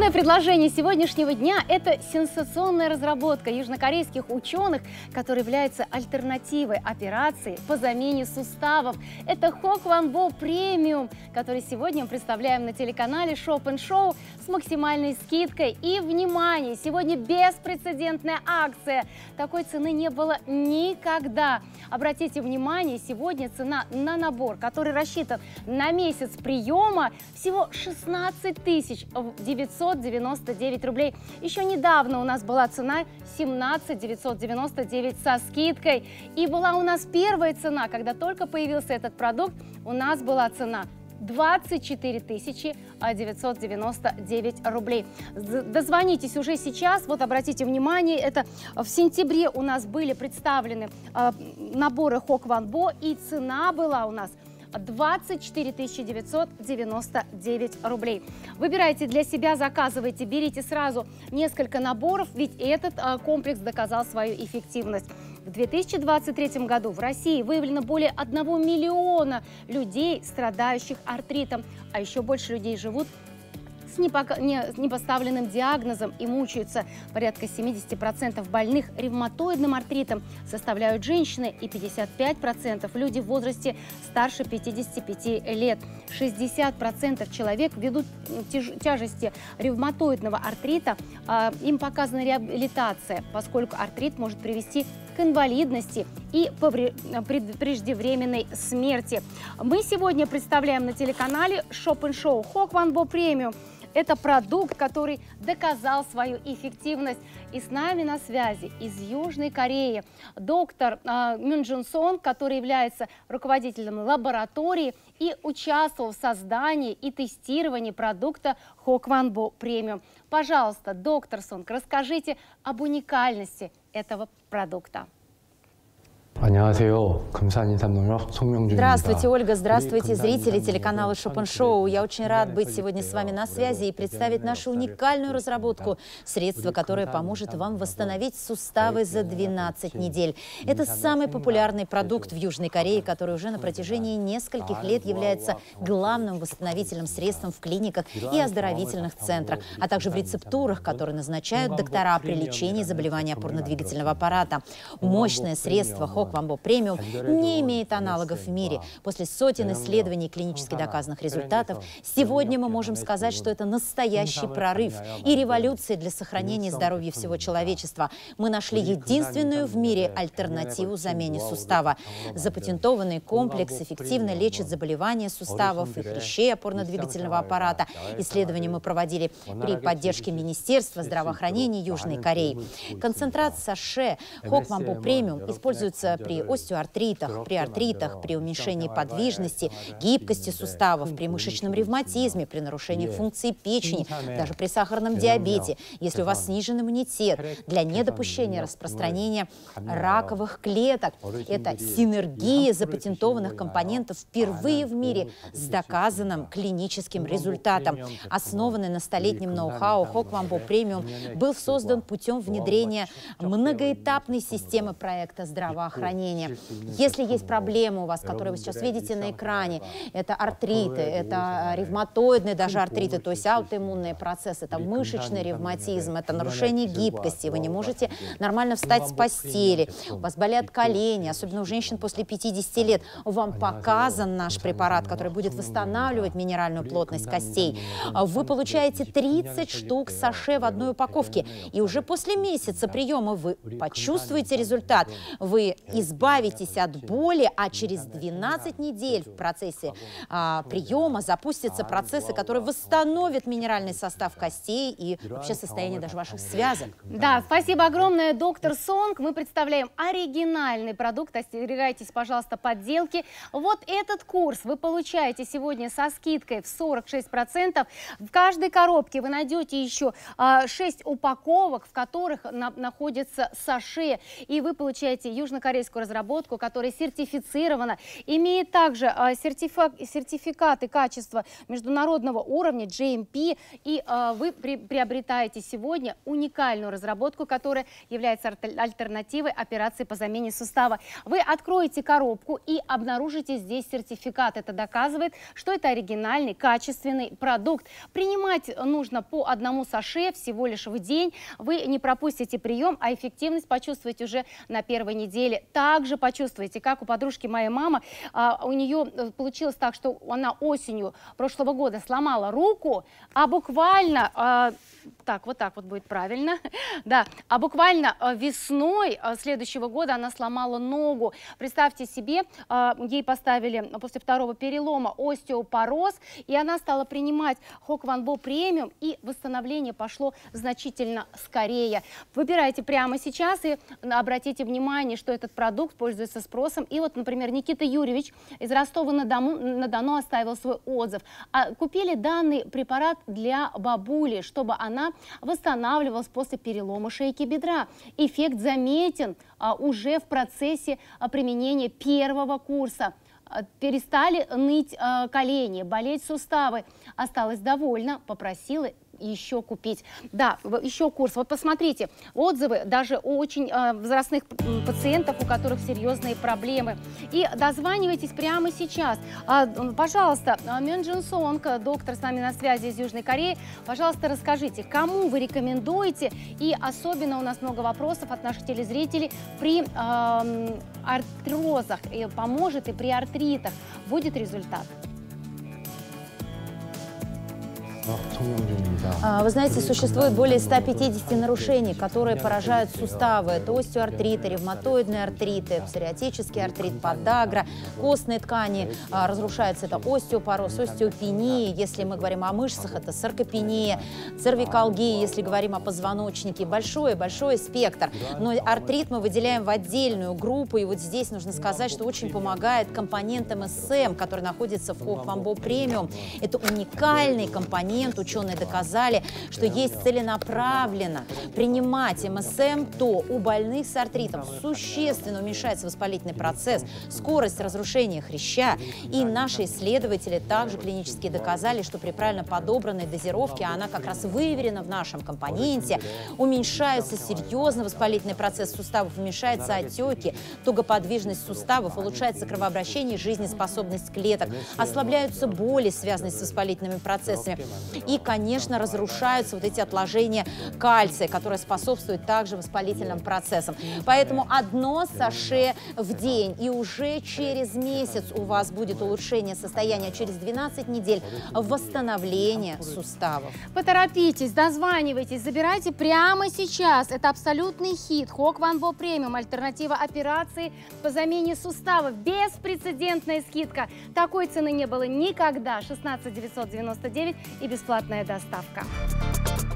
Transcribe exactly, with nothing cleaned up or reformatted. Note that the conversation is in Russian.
Главное предложение сегодняшнего дня – это сенсационная разработка южнокорейских ученых, которая является альтернативой операции по замене суставов. Это Хокванбо премиум, который сегодня мы представляем на телеканале Shop and Show с максимальной скидкой. И, внимание, сегодня беспрецедентная акция. Такой цены не было никогда. Обратите внимание, сегодня цена на набор, который рассчитан на месяц приема, всего шестнадцать тысяч девятьсот девяносто девять рублей. Еще недавно у нас была цена семнадцать тысяч девятьсот девяносто девять со скидкой. И была у нас первая цена, когда только появился этот продукт, у нас была цена двадцать четыре тысячи девятьсот девяносто девять рублей. Дозвонитесь уже сейчас. Вот обратите внимание, это в сентябре у нас были представлены э, наборы Хокванбо, и цена была у нас двадцать четыре тысячи девятьсот девяносто девять рублей. Выбирайте для себя, заказывайте, берите сразу несколько наборов, ведь этот э, комплекс доказал свою эффективность. В две тысячи двадцать третьем году в России выявлено более одного миллиона людей, страдающих артритом, а еще больше людей живут с непоставленным диагнозом и мучаются. Порядка семидесяти процентов больных ревматоидным артритом составляют женщины, и пятьдесят пять процентов люди в возрасте старше пятидесяти пяти лет. шестьдесят процентов человек ввиду тяжести ревматоидного артрита им показана реабилитация, поскольку артрит может привести к инвалидности и преждевременной смерти. Мы сегодня представляем на телеканале Shop and Show Хокванбо премиум. Это продукт, который доказал свою эффективность. И с нами на связи из Южной Кореи доктор э, Мюн Джун Сон, который является руководителем лаборатории и участвовал в создании и тестировании продукта Хокванбо премиум. Пожалуйста, доктор Сон, расскажите об уникальности этого продукта. Здравствуйте, Ольга, здравствуйте, зрители телеканала Shop and Show. Я очень рад быть сегодня с вами на связи и представить нашу уникальную разработку, средство, которое поможет вам восстановить суставы за двенадцать недель. Это самый популярный продукт в Южной Корее, который уже на протяжении нескольких лет является главным восстановительным средством в клиниках и оздоровительных центрах, а также в рецептурах, которые назначают доктора при лечении заболеваний опорно-двигательного аппарата. Мощное средство Хокванбо премиум не имеет аналогов в мире. После сотен исследований и клинически доказанных результатов, сегодня мы можем сказать, что это настоящий прорыв и революция для сохранения здоровья всего человечества. Мы нашли единственную в мире альтернативу замене сустава. Запатентованный комплекс эффективно лечит заболевания суставов и хрящей опорно-двигательного аппарата. Исследования мы проводили при поддержке Министерства здравоохранения Южной Кореи. Концентрат саше Хокванбо премиум используется при остеоартритах, при артритах, при уменьшении подвижности, гибкости суставов, при мышечном ревматизме, при нарушении функции печени, даже при сахарном диабете, если у вас снижен иммунитет, для недопущения распространения раковых клеток. Это синергия запатентованных компонентов впервые в мире с доказанным клиническим результатом. Основанный на столетнем ноу-хау, Хокванбо премиум был создан путем внедрения многоэтапной системы проекта здравоохранения. Если есть проблемы у вас, которые вы сейчас видите на экране, это артриты, это ревматоидные даже артриты, то есть аутоиммунные процессы, это мышечный ревматизм, это нарушение гибкости, вы не можете нормально встать с постели, у вас болят колени, особенно у женщин после пятидесяти лет, вам показан наш препарат, который будет восстанавливать минеральную плотность костей. Вы получаете тридцать штук саше в одной упаковке, и уже после месяца приема вы почувствуете результат, вы избавитесь от боли, а через двенадцать недель в процессе а, приема запустятся процессы, которые восстановят минеральный состав костей и вообще состояние даже ваших связок. Да, спасибо огромное, доктор Сонг. Мы представляем оригинальный продукт. Остерегайтесь, пожалуйста, подделки. Вот этот курс вы получаете сегодня со скидкой в сорок шесть процентов. В каждой коробке вы найдете еще а, шесть упаковок, в которых на, находится саше, и вы получаете южнокорейский южнокорейскую разработку, которая сертифицирована, имеет также а, сертифа сертификаты качества международного уровня джей эм пи, и а, вы при приобретаете сегодня уникальную разработку, которая является альтернативой операции по замене сустава. Вы откроете коробку и обнаружите здесь сертификат. Это доказывает, что это оригинальный, качественный продукт. Принимать нужно по одному саше всего лишь в день. Вы не пропустите прием, а эффективность почувствуете уже на первой неделе. Также почувствуете, как у подружки моей мамы, а, у нее получилось так, что она осенью прошлого года сломала руку, а буквально, а, так, вот так вот будет правильно, да, а буквально весной следующего года она сломала ногу. Представьте себе, а, ей поставили после второго перелома остеопороз, и она стала принимать Hock One Bo премиум, и восстановление пошло значительно скорее. Выбирайте прямо сейчас и обратите внимание, что этот продукт пользуется спросом. И вот, например, Никита Юрьевич из Ростова-на-Дону оставил свой отзыв. А, купили данный препарат для бабули, чтобы она восстанавливалась после перелома шейки бедра. Эффект заметен а, уже в процессе а, применения первого курса. Перестали ныть э, колени, болеть суставы. Осталась довольна, попросила еще купить. Да, еще курс. Вот посмотрите, отзывы даже у очень э, возрастных пациентов, у которых серьезные проблемы. И дозванивайтесь прямо сейчас. А, пожалуйста, Мён Джин Сонг, доктор с нами на связи из Южной Кореи, пожалуйста, расскажите, кому вы рекомендуете? И особенно у нас много вопросов от наших телезрителей при э, артрозах. И поможет и при артритах. Будет результат? Вы знаете, существует более ста пятидесяти нарушений, которые поражают суставы. Это остеоартриты, ревматоидные артриты, псориатический артрит, подагра, костные ткани разрушаются. Это остеопороз, остеопения. Если мы говорим о мышцах, это саркопения, цервикалгия, если говорим о позвоночнике. Большой-большой спектр. Но артрит мы выделяем в отдельную группу. И вот здесь нужно сказать, что очень помогает компонент эм эс эм, который находится в Hock One Bo премиум. Это уникальный компонент. Ученые доказали, что есть целенаправленно принимать эм эс эм, то у больных с артритом существенно уменьшается воспалительный процесс, скорость разрушения хряща. И наши исследователи также клинически доказали, что при правильно подобранной дозировке, а она как раз выверена в нашем компоненте, уменьшается серьезно воспалительный процесс суставов, уменьшаются отеки, тугоподвижность суставов, улучшается кровообращение, жизнеспособность клеток, ослабляются боли, связанные с воспалительными процессами. И, конечно, разрушаются вот эти отложения кальция, которые способствуют также воспалительным процессам. Поэтому одно саше в день, и уже через месяц у вас будет улучшение состояния, через двенадцать недель восстановление суставов. Поторопитесь, дозванивайтесь, забирайте прямо сейчас. Это абсолютный хит. Hock One Bo премиум, альтернатива операции по замене суставов. Беспрецедентная скидка. Такой цены не было никогда. шестнадцать девятьсот девяносто девять и бесплатная доставка.